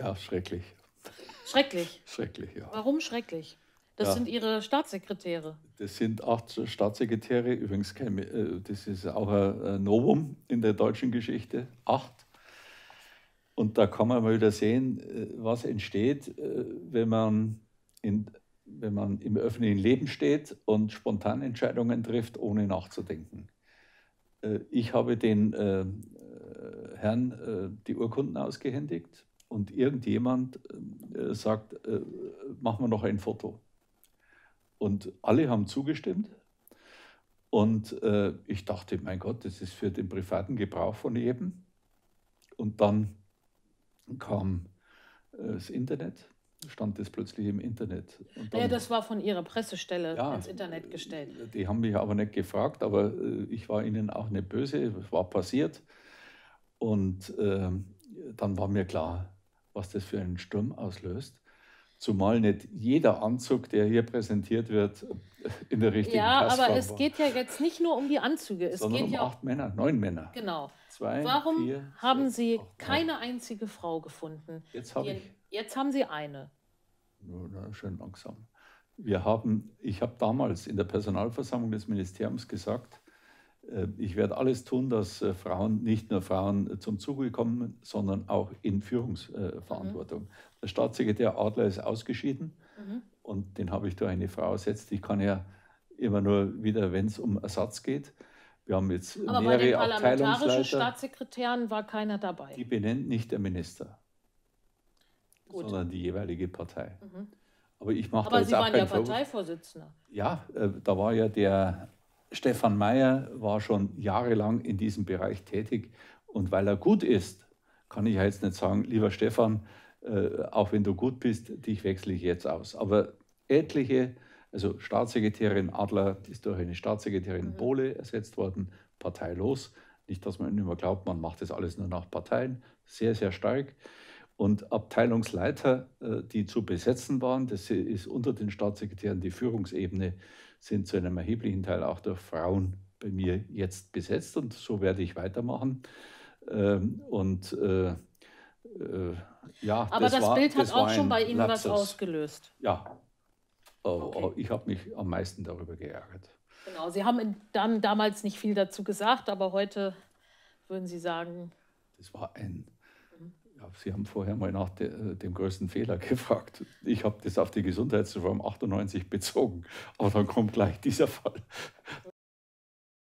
Ja, schrecklich. Schrecklich. Schrecklich, ja. Warum schrecklich? Das Ja, sind Ihre Staatssekretäre. das sind 8 Staatssekretäre, übrigens das ist auch ein Novum in der deutschen Geschichte, 8. Und da kann man mal wieder sehen, was entsteht, wenn man im öffentlichen Leben steht und spontan Entscheidungen trifft, ohne nachzudenken. Ich habe den Herrn die Urkunden ausgehändigt und irgendjemand sagt, machen wir noch ein Foto. Und alle haben zugestimmt. Und ich dachte, mein Gott, das ist für den privaten Gebrauch von jedem. Und dann kam das Internet, stand das plötzlich im Internet. Und Naja, dann, das war von Ihrer Pressestelle ja, ins Internet gestellt. die haben mich aber nicht gefragt, aber ich war ihnen auch nicht böse, es war passiert. Und dann war mir klar, was das für einen Sturm auslöst. Zumal nicht jeder Anzug, der hier präsentiert wird, in der richtigen Ja, aber Passform es war, geht ja jetzt nicht nur um die Anzüge. Es sondern geht um ja 8 Männer, 9 Männer. genau. 2, Warum 4, haben 6, Sie 8, 9. keine einzige Frau gefunden? Jetzt habe ich, Jetzt haben Sie eine. schön langsam. Ich habe damals in der Personalversammlung des Ministeriums gesagt, ich werde alles tun, dass Frauen, nicht nur Frauen zum Zuge kommen, sondern auch in Führungsverantwortung. Der Staatssekretär Adler ist ausgeschieden und den habe ich durch eine Frau ersetzt. Ich kann ja immer nur wieder, wenn es um Ersatz geht. Wir haben jetzt Aber bei den mehrere parlamentarischen Abteilungsleiter, Staatssekretären war keiner dabei. die benennt nicht der Minister, Gut. sondern die jeweilige Partei. Aber ich mache da Aber jetzt Sie auch waren ja keinen Vorwurf. Parteivorsitzender. Ja, da war ja der Stefan Mayer, war schon jahrelang in diesem Bereich tätig. Und weil er gut ist, kann ich ja jetzt nicht sagen, lieber Stefan, auch wenn du gut bist, dich wechsle ich jetzt aus. Aber etliche, also Staatssekretärin Adler ist durch eine Staatssekretärin Bohle ersetzt worden, parteilos. Nicht, dass man immer glaubt, man macht das alles nur nach Parteien. Sehr, sehr stark. Und Abteilungsleiter, die zu besetzen waren, das ist unter den Staatssekretären die Führungsebene, sind zu einem erheblichen Teil auch durch Frauen bei mir jetzt besetzt. Und so werde ich weitermachen. Ja, Aber das Bild hat auch schon bei Ihnen was Lapsus. ausgelöst. Ja, Okay. ich habe mich am meisten darüber geärgert. Genau, Sie haben dann damals nicht viel dazu gesagt, aber heute würden Sie sagen, Das war ja, Sie haben vorher mal nach dem größten Fehler gefragt. Ich habe das auf die Gesundheitsreform 98 bezogen, aber dann kommt gleich dieser Fall.